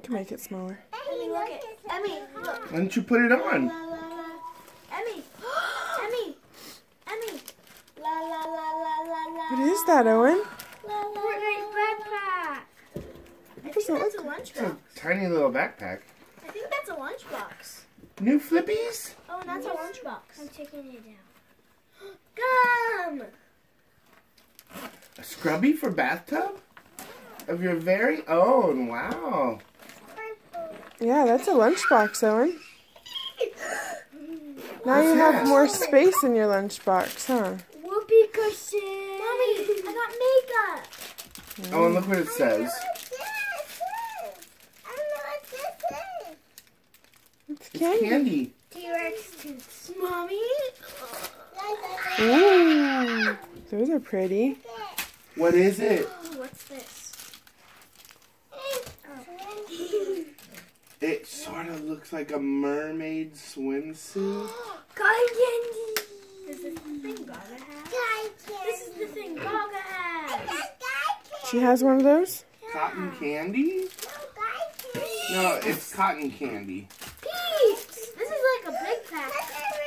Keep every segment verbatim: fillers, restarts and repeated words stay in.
can make it smaller. Emmy, look it. Emmy, look. Why don't you put it on? La, la, la. Emmy. Emmy. Emmy. La, la, la, la, la, la. What is that, Owen? La, la, Fortnite backpack. I think doesn't that's a look- It's lunchbox. a tiny little backpack. I think that's a lunchbox. New flippies? Oh, and that's a lunchbox. I'm taking it down. Gum! A scrubby for bathtub? Of your very own. Wow. Yeah, that's a lunchbox, Owen. Now What's you have that? more space in your lunchbox, huh? Whoopee cushion. Mommy, I got makeup. Oh, and look what it says. It's It's candy. candy. T-Rex tooths. Mommy? Ooh, those are pretty. What is it? Oh, what's this? It sort of looks like a mermaid swimsuit. Cotton candy. Is this the thing Gaga has? This is the thing Gaga has. She has one of those? Cotton candy? No, it's cotton candy. Peeps. This is like a big pack.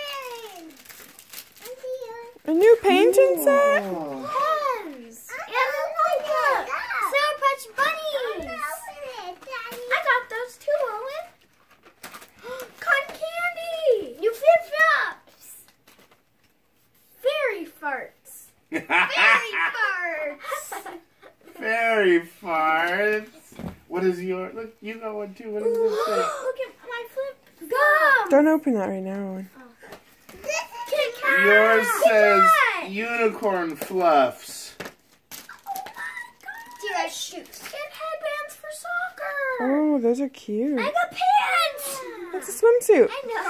A new painting set? Oh. Pens. And the makeup. Sour Patch Bunnies. I got those too, Owen. Cotton candy. New flip-flops. Fairy farts. Fairy farts. Fairy farts. What is your... Look, you got one too. What does it say? Look at my flip. Gum. Don't open that right now, Owen. Kit Kat. Yours says Kit unicorn fluffs. Kat. T-Rex shoes. And headbands for soccer. Oh, those are cute. I got pants. That's a swimsuit. I know.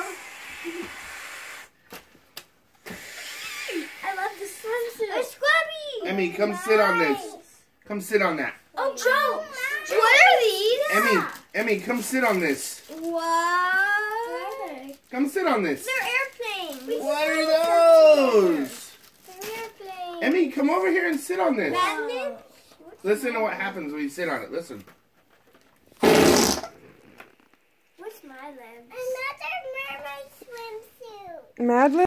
I love the swimsuit. A scrubby. Emmy, come sit on this. Come sit on that. Oh, Joe. What are these? Emmy, Emmy, come sit on this. What? What are they? Come sit on this. They're airplanes. What are those? They're airplanes. Emmy, come over here and sit on this. Magnets? Listen to what happens when you sit on it. Listen. What's my legs? Another mermaid swimsuit. Mad Lib?